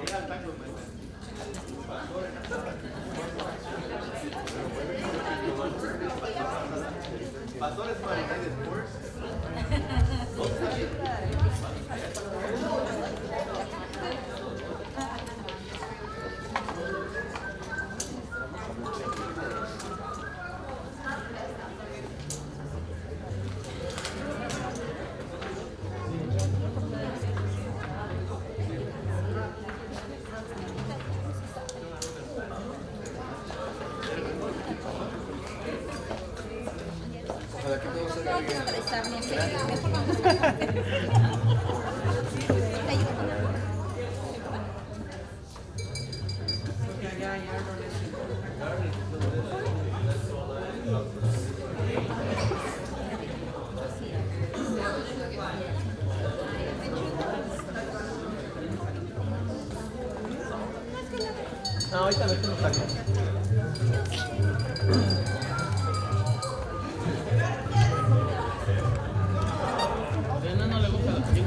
Pastores para United Sports. No, ahorita no estamos acá. No le gusta la chiquita.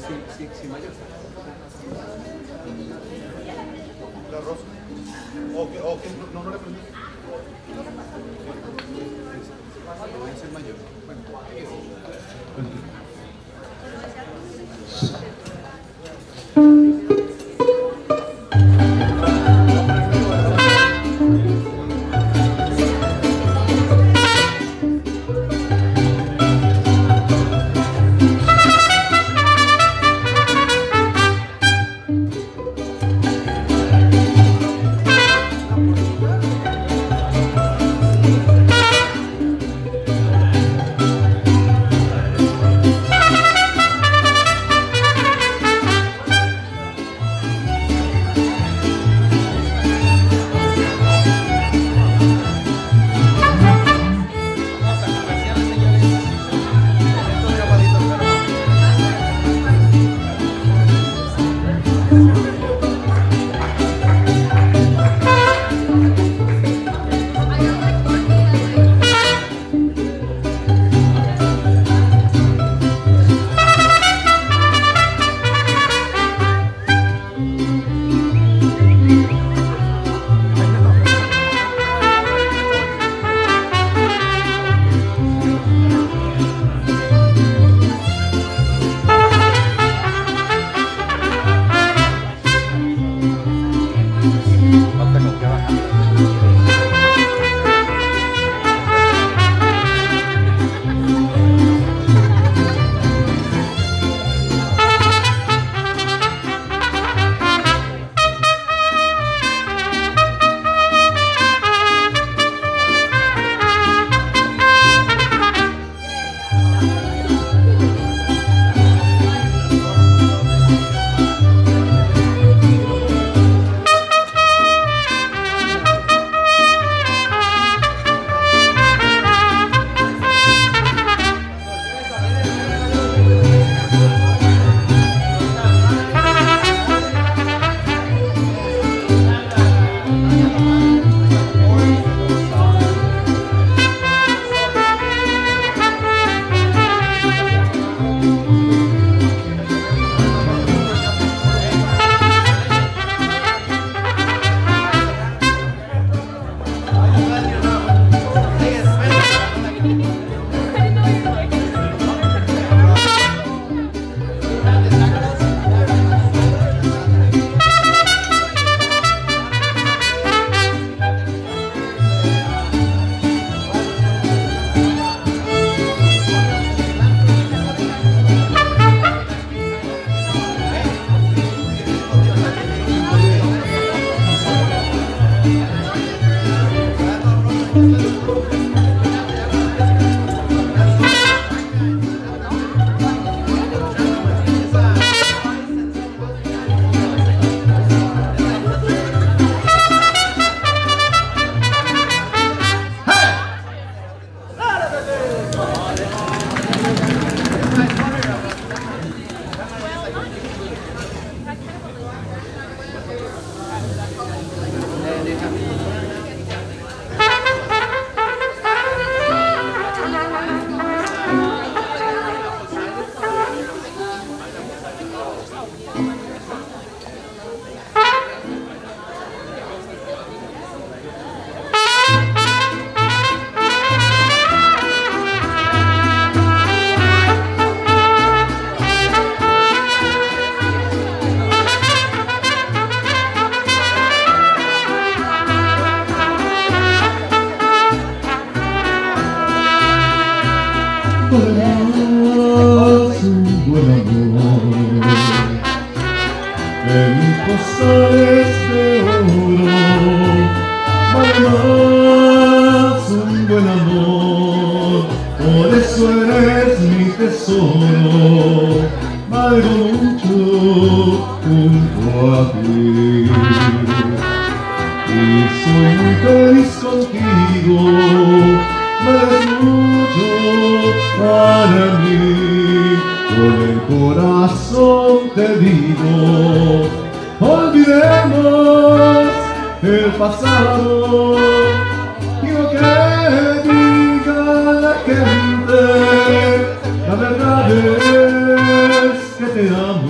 Sí, mayor. La rosa. O que no le prendí. Voy a ser mayor. en costales de oro, más un buen amor, por eso eres mi tesoro, valgo mucho junto a ti. Y soy muy feliz contigo, vales mucho para mí, con el corazón te digo, olvidemos el pasado y lo que diga la gente, la verdad es que te amo.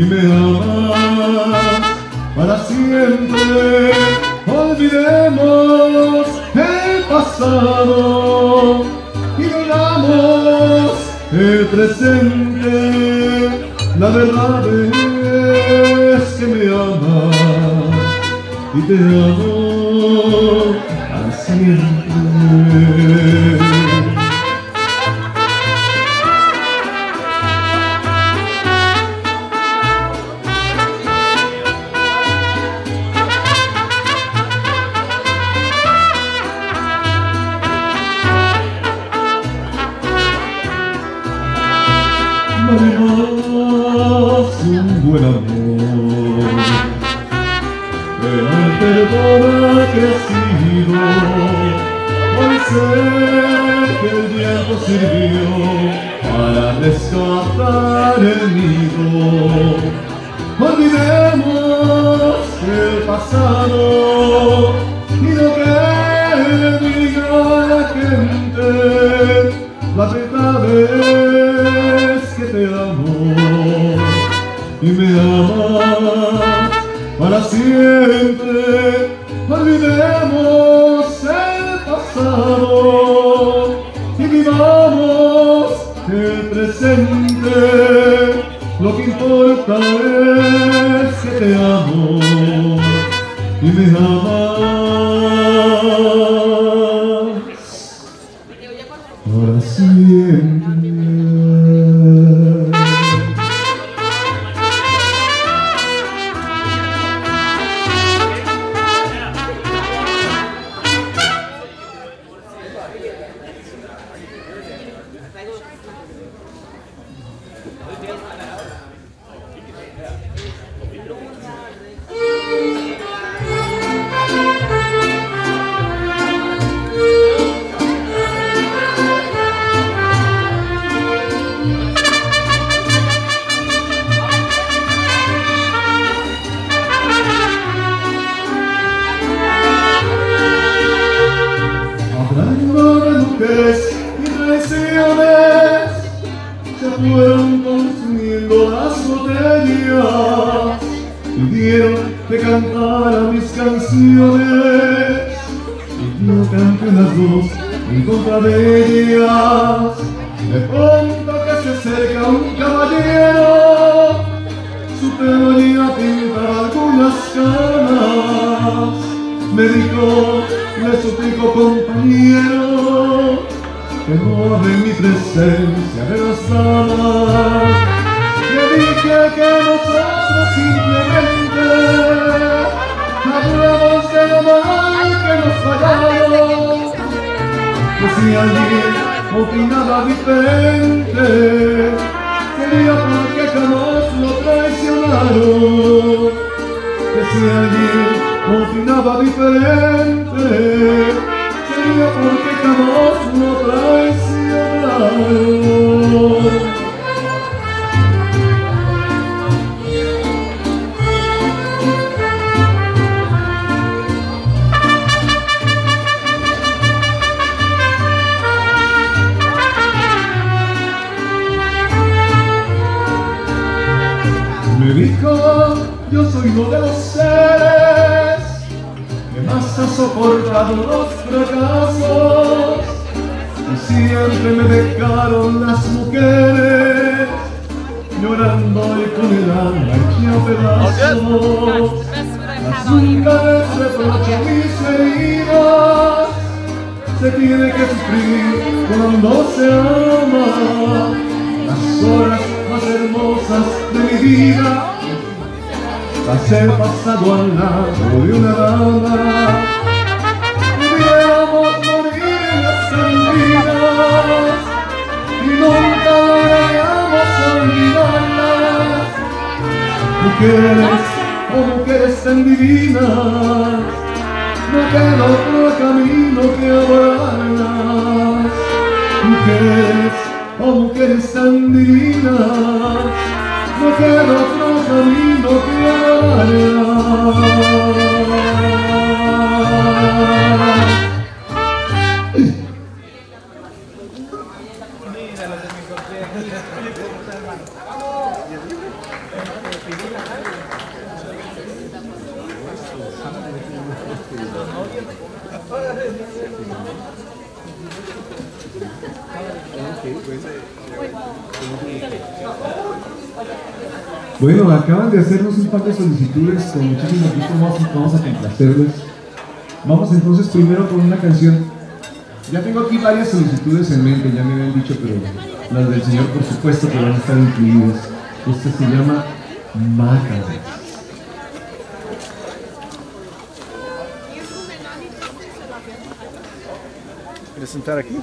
me amas para siempre. Olvidemos el pasado y vivamos el presente. La verdad es que me amas y te amo para siempre. Más un buen amor, pero el perdón ha crecido. Hoy sé que el tiempo sirvió para rescatar el nido. Olvidemos el pasado y lo que diga la gente. La verdad es que te amo y me amas para siempre. Olvidemos el pasado y vivamos el presente. Lo que importa es que te amo y me amas para siempre. Hablando de mujeres y traiciones, se fueron consumiendo las botellas, pidieron que cantara mis canciones y yo canté las dos en contra de ellas. De pronto que se acerca un caballero, su pelo ya pinta algunas canas. Me dijo, le suplico compañero, que no hable en mi presencia de las damas. Le dije que nosotros simplemente hablamos de lo mal que nos pagaron, que si alguien opinaba diferente sería porque jamás lo traicionaron. Que si alguien opinaba diferente sería porque jamás lo traicionaron. Me dijo, yo soy uno de los seres que más ha soportado los fracasos, y siempre me dejaron las mujeres llorando y con el alma hecha pedazos. Mas nunca les reprocho mis heridas, se tiene que sufrir cuando se ama. Las horas más hermosas de mi vida las he pasado al lado de una dama. Pudiéramos morir en las cantinas y nunca lograríamos olvidarlas. Mujeres, oh mujeres tan divinas, no queda otro camino que adorarlas. Mujeres, oh mujeres tan divinas, no queda otro camino que adorarlas. Mira, lo tengo que Bueno, acaban de hacernos un par de solicitudes con muchísimo gusto, vamos a complacerles. Vamos entonces primero con una canción. Ya tengo aquí varias solicitudes en mente, ya me habían dicho, pero las del señor por supuesto que van a estar incluidas. Esta se llama Mátame. ¿Quieres sentar aquí?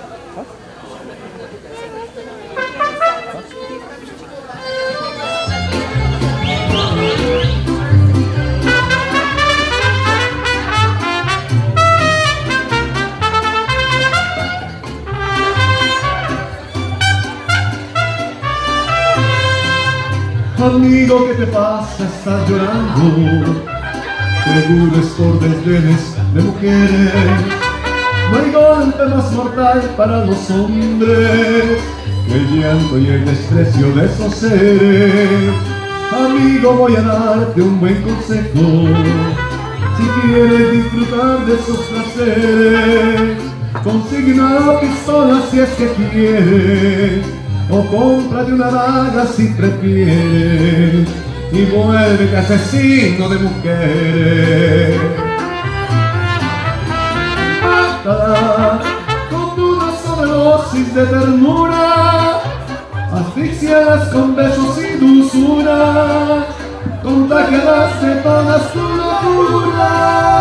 Amigo, ¿qué te pasa? Estás llorando. Seguro es por desdenes de mujeres. No hay golpe más mortal para los hombres que el llanto y el desprecio de esos seres. Amigo, voy a darte un buen consejo. Si quieres disfrutar de esos placeres, consigue una pistola si es que quieres, o cómprate una daga si prefieres, y vuélvete asesino de mujeres. Mátala con una sobredosis de ternura, asfixialas con besos y dulzura, contagiadas de todas tus locuras.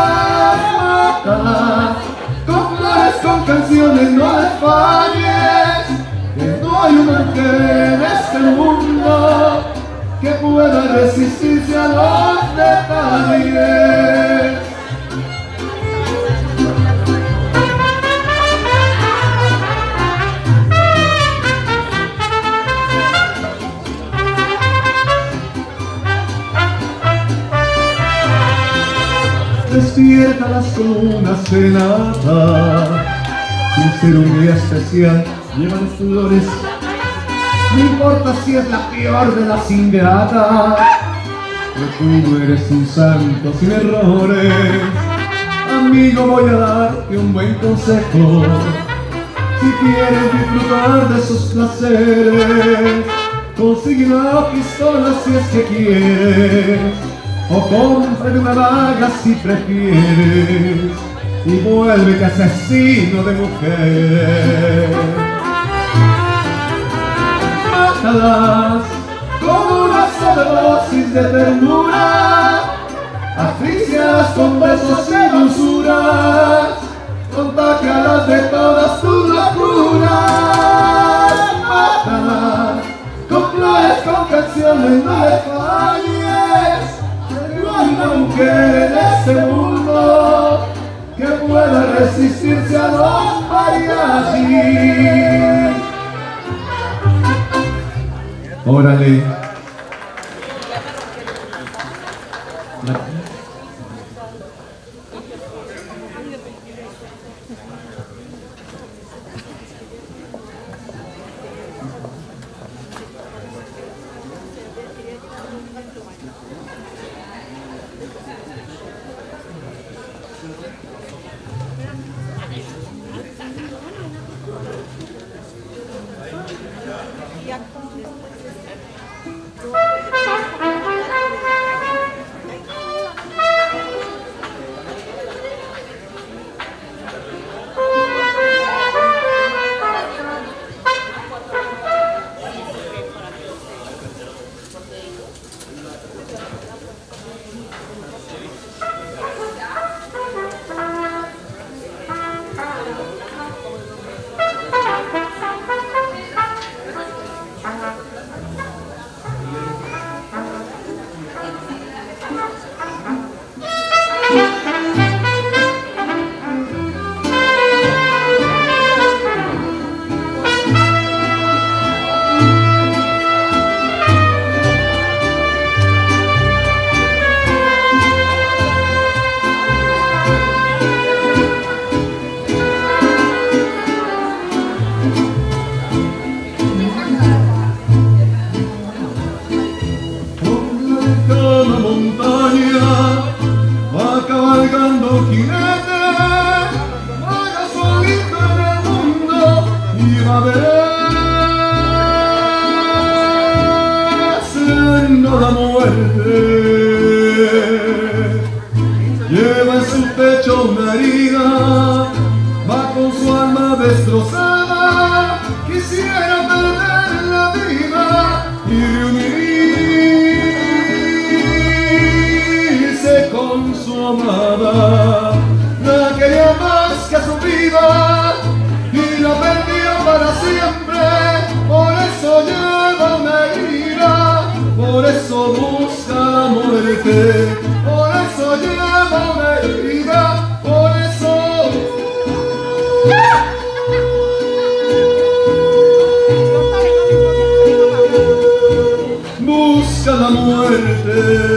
Mátala con flores, con canciones, no le falles, que no hay una mujer en este mundo que pueda resistirse a los detalles. Despiértalas con una serenata, sin ser un día especial, llévales flores. No importa si es la peor de las ingratas, que tú no eres un santo sin errores. Amigo, voy a darte un buen consejo. Si quieres disfrutar de esos placeres, consigue una pistola si es que quieres, o cómprate una daga si prefieres, y vuélvete asesino de mujeres. Mátalas con una sobredosis de ternura, asfixialas con besos y dulzuras, contágialas de todas tus locuras. Mátalas con flores, con canciones, no le falles, que no hay una mujer en este mundo que pueda resistirse a los mariachis. Órale. Padeciendo la muerte, lleva en su pecho una herida, va con su alma destrozada, quisiera perder la vida y reunirse con su amada. La quería más que a su vida y la perdió para siempre, por eso lleva una herida, por eso busca muerte, por eso lleva una herida, por eso busca la muerte.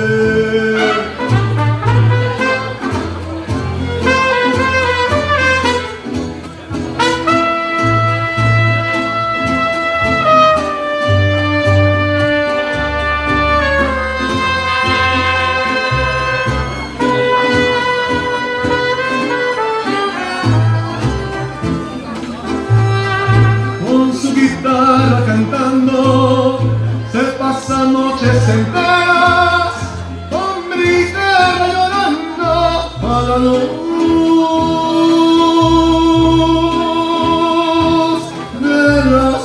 Cantando, se pasa noches enteras con mi guitarra llorando a la luz de las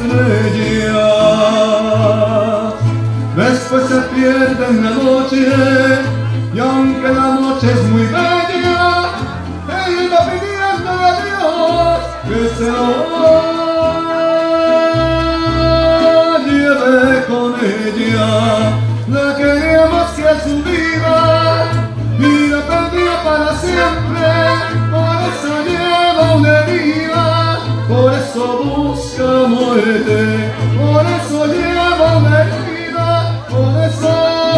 estrellas. Después se pierde en la noche y aunque la noche es muy bella, él va pidiendo a Dios que se lo con ella. La quería más que a su vida y la perdía para siempre, por eso lleva una herida, por eso busca muerte, por eso lleva una herida, por eso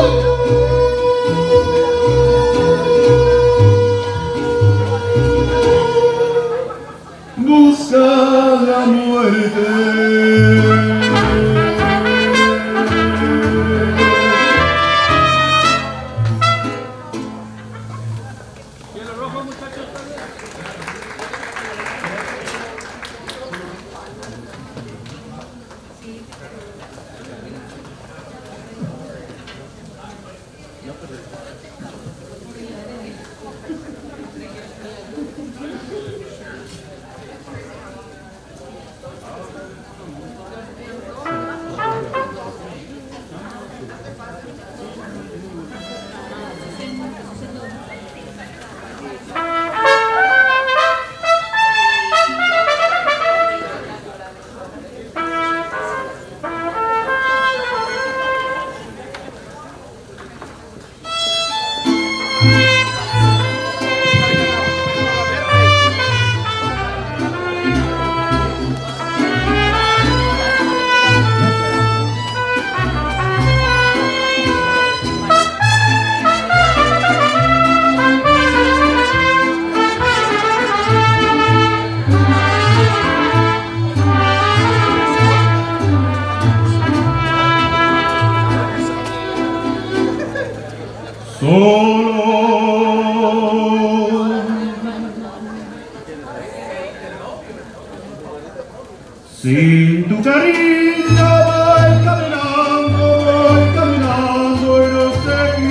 busca la muerte. Sin tu cariño voy caminando y no sé qué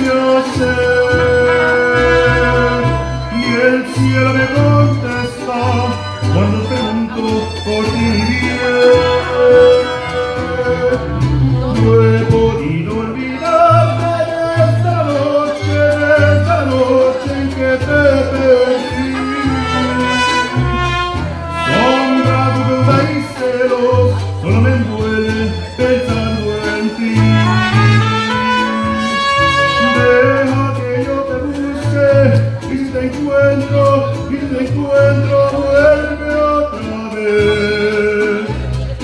hacer. Y el cielo me contesta cuando pregunto por ti bien. No he podido olvidarme de esta noche en que te perdí. Sombra, duda y celos solo me envuelven pensando en ti. Deja que yo te busque y si te encuentro, vuelve otra vez.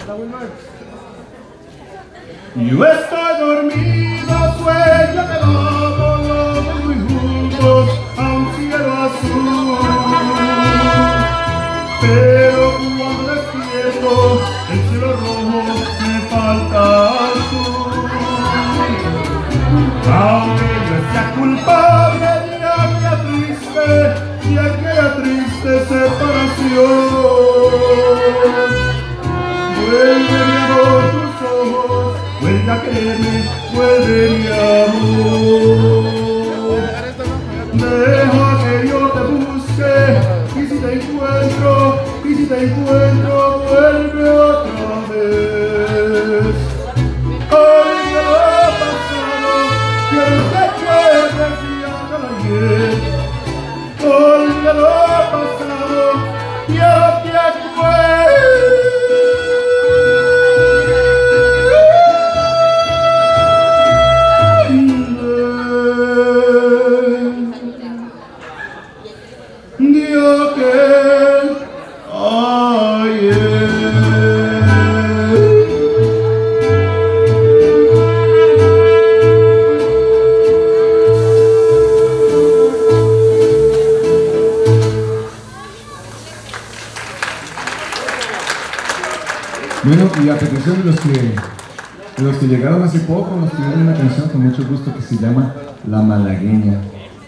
Yo estoy dormido, sueño que vamos muy juntos a un cielo azul. Pero cuando despierto, el cielo rojo me falta azul. Aunque yo sea culpable de aquella triste separación, vuelve mi amor tus ojos, vuelve a quererme, vuelve mi amor. Deja que yo te busque, y si te encuentro, vuelve otra vez. Olvida lo pasado, quiero que recuerdes ya cada ayer. Olvida lo pasado, quiero que Bueno, y a petición de los que llegaron hace poco, nos pidieron una canción con mucho gusto que se llama La Malagueña.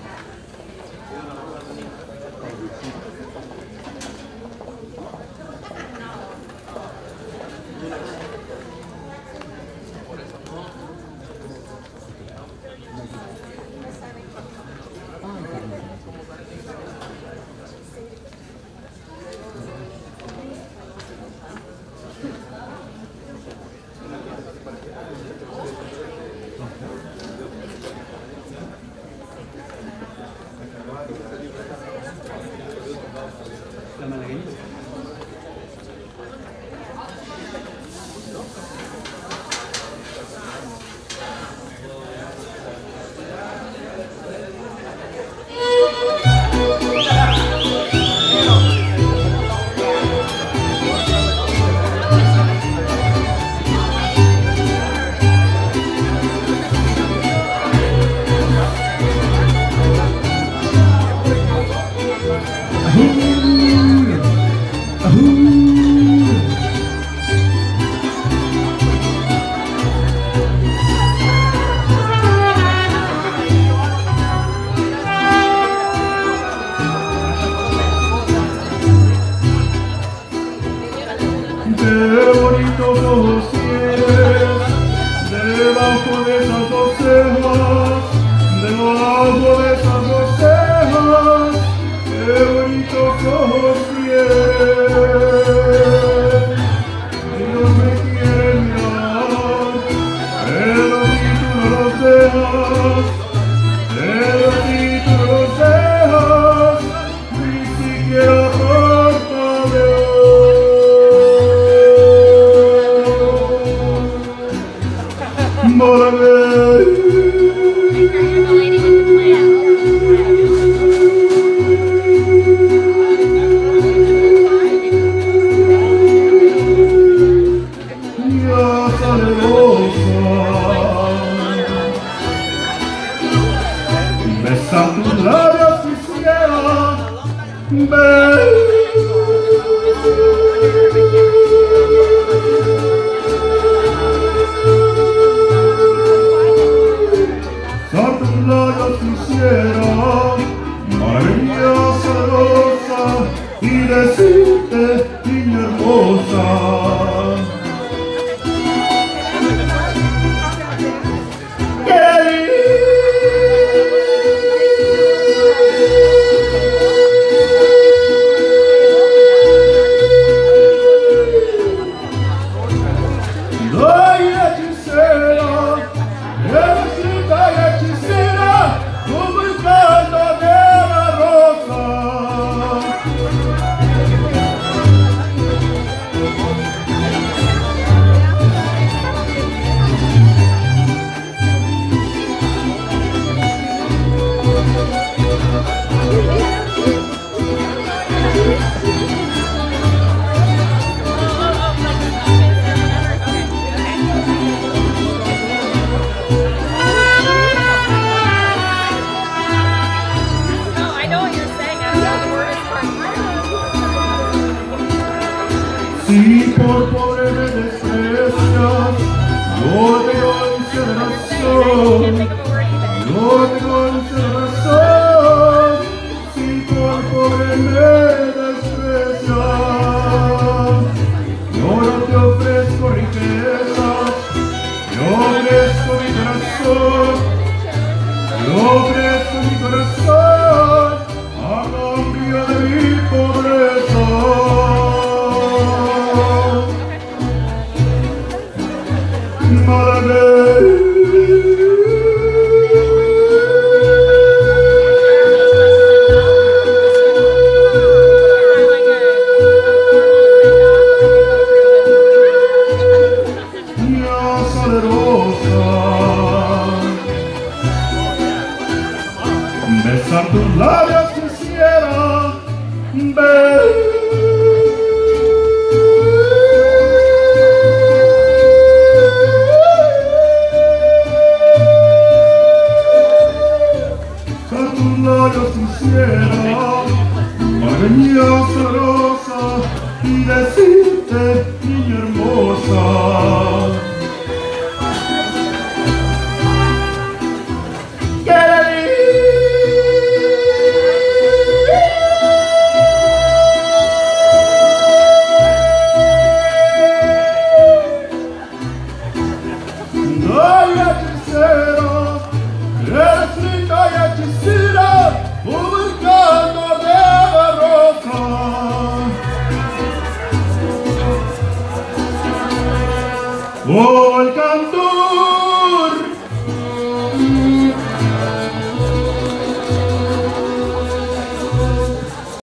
La malagueña. Qué bonitos ojos tienes, debajo de esas dos cejas, debajo de esas dos cejas, qué bonitos ojos tienes. Ellos me quieren mirar, pero si tú no los dejas, pero si tú no los dejas, ni siquiera parpadear. Malagueña. Si por pobre me desprecias, no te consideración, no te consideración. Si por pobre me desprecias, yo no te ofrezco riquezas, yo ofrezco mi corazón, yo ofrezco mi corazón a cambio de mi pobreza. Besar tus labios quisiera ver. Besar tus labios quisiera, malagueña sabrosa, y decirte, niña hermosa, oh, el canto